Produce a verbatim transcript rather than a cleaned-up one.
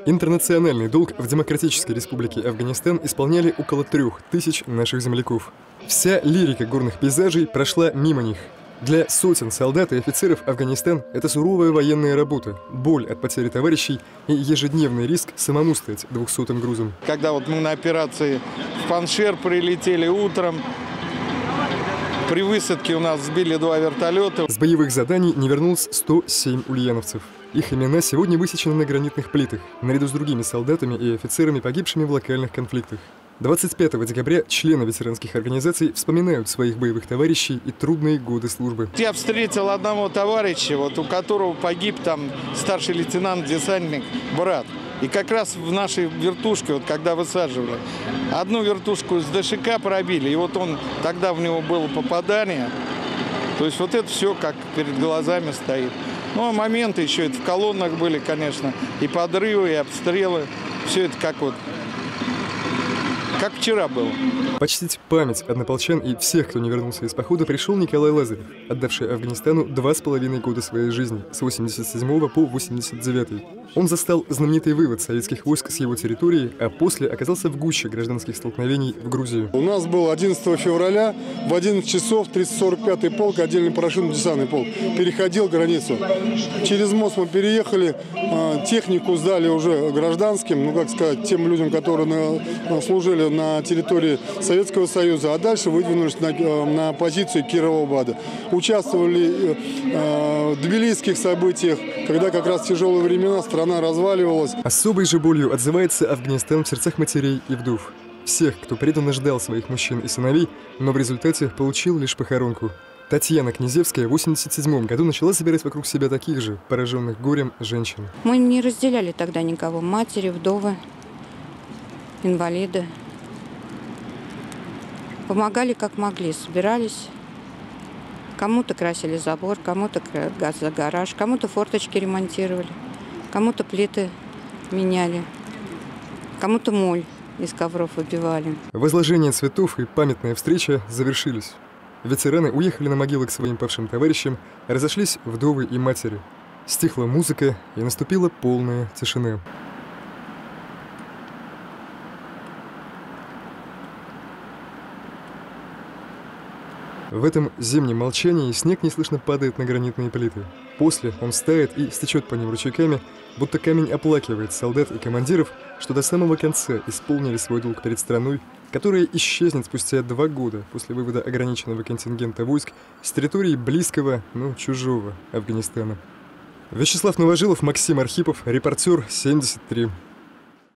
Интернациональный долг в Демократической Республике Афганистан исполняли около трех тысяч наших земляков. Вся лирика горных пейзажей прошла мимо них. Для сотен солдат и офицеров Афганистан – это суровая военная работа, боль от потери товарищей и ежедневный риск самому стать двухсотым грузом. Когда вот мы на операции в Паншер прилетели утром, при высадке у нас сбили два вертолета. С боевых заданий не вернулось сто семь ульяновцев. Их имена сегодня высечены на гранитных плитах, наряду с другими солдатами и офицерами, погибшими в локальных конфликтах. двадцать пятого декабря члены ветеранских организаций вспоминают своих боевых товарищей и трудные годы службы. Я встретил одного товарища, вот, у которого погиб там старший лейтенант-десантник брат. И как раз в нашей вертушке, вот когда высаживали, одну вертушку с ДШК пробили, и вот он, тогда в него было попадание. То есть вот это все как перед глазами стоит. Ну, а моменты еще это в колоннах были, конечно, и подрывы, и обстрелы. Все это как вот, как вчера было. Почтить память однополчан и всех, кто не вернулся из похода, пришел Николай Лазарев, отдавший Афганистану два с половиной года своей жизни, с восемьдесят седьмого по восемьдесят девятый. Он застал знаменитый вывод советских войск с его территории, а после оказался в гуще гражданских столкновений в Грузии. У нас был одиннадцатого февраля в одиннадцать часов тридцать сорок пятый полк, отдельный парашютно-десантный полк, переходил границу. Через мост мы переехали, технику сдали уже гражданским, ну как сказать, тем людям, которые служили на территории Советского Союза, а дальше выдвинулись на, на позицию Кирово-Бада. Участвовали э, в тбилисских событиях, когда как раз в тяжелые времена страна разваливалась. Особой же болью отзывается Афганистан в сердцах матерей и вдов. Всех, кто преданно ждал своих мужчин и сыновей, но в результате получил лишь похоронку. Татьяна Князевская в восемьдесят седьмом году начала собирать вокруг себя таких же, пораженных горем, женщин. Мы не разделяли тогда никого. Матери, вдовы, инвалиды. Помогали как могли, собирались. Кому-то красили забор, кому-то газ за гараж, кому-то форточки ремонтировали, кому-то плиты меняли, кому-то моль из ковров выбивали. Возложение цветов и памятная встреча завершились. Ветераны уехали на могилы к своим павшим товарищам, разошлись вдовы и матери. Стихла музыка, и наступила полная тишина. В этом зимнем молчании снег неслышно падает на гранитные плиты. После он стает и стечет по ним ручейками, будто камень оплакивает солдат и командиров, что до самого конца исполнили свой долг перед страной, которая исчезнет спустя два года после вывода ограниченного контингента войск с территории близкого, но чужого Афганистана. Вячеслав Новожилов, Максим Архипов, репортер семьдесят три.